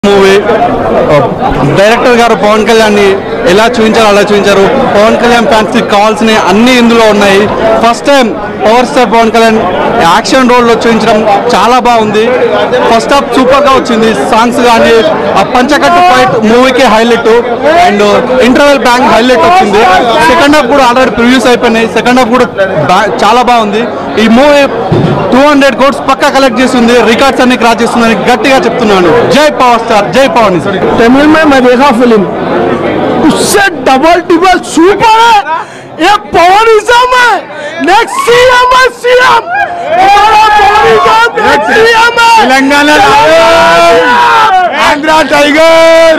Movie director గారు పవన్ కళ్యాణ్ ని ఎలా చూపించారో అలా చూపించారు. పవన్ కళ్యాణ్ ఫ్యాన్స్ కి కావాల్సిన అన్ని ఇందులో ఉన్నాయి. First time power star Pawan Kalyan action role లో చూపించడం చాలా బాగుంది. ఫస్ట్ హాఫ్ సూపర్ గా వచ్చింది. సాంగ్స్ కానీ ఆ పంచకట్టు ఫైట్ మూవీకి highlight and interval bang highlight వచ్చింది. సెకండ్ హాఫ్ కూడా ఆల్రెడీ ప్రివ్యూస్ అయిపోయినాయి. సెకండ్ హాఫ్ కూడా చాలా బాగుంది. ఈ మూవీ 200 crores పక్కా కలెక్ట్ చేస్తుంది. రికార్డ్స్ అన్ని క్రాస్ చేస్తుందని గట్టిగా చెప్తున్నాను. జై పవర్ స్టార్, జై పవన్. तमिल में मैं देखा फिल्म, उससे डबल टिबल सुपर है. ये पवनिज्म है. नेक्स्ट सीएम है, सीएम हमारा पवनिज्म नेक्स्ट सीएम है. Telangana Andhra tiger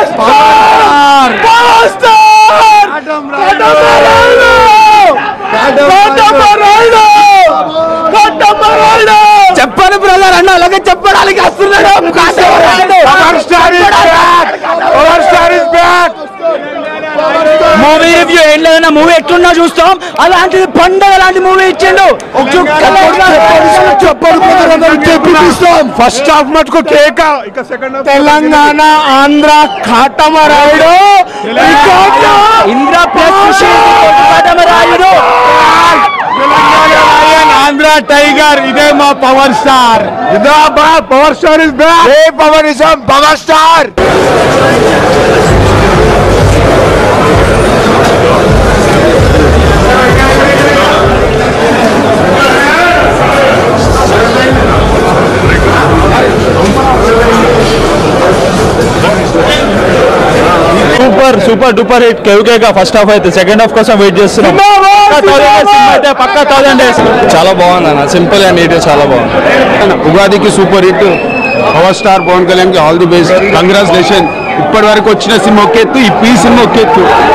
power star చెప్పాలి బ్రదర్ అన్న, అలాగే చెప్పడానికి వస్తున్నాడు. మూవీ రివ్యూ ఏం లేదన్నా, మూవీ ఎట్లున్నా చూస్తాం. అలాంటిది పండుగ లాంటి మూవీ ఇచ్చిండు. ఫస్ట్ హాఫ్ మటుకు కేక, తెలంగాణ ఆంధ్ర కాటమరాయుడు, ఇంద్ర ప్లస్ కాటమరాయుడు, ఆంధ్ర టైగర్. ఇదే మా పవర్ స్టార్. ఇదే power star is back. A power is power star. Super super duper hit కేవకే का ఫస్ట్ హాఫ్ అయితే సెకండ్ హాఫ్ కోసం వెయిట్ చేస్తున్నాం. పక్కా 1000 days. చాలా బాగుంది అన్న, సింపుల్ అండ్ నీట్, చాలా బాగుంది. ఉగాదికి super hit. Power star Pawan Kalyan కి ఆల్ ది బెస్ట్, కంగ్రాచులేషన్. ఇప్పటి వరకు వచ్చిన సినిమా ఒకెత్తు, ఈ సినిమా ఒకెత్తు.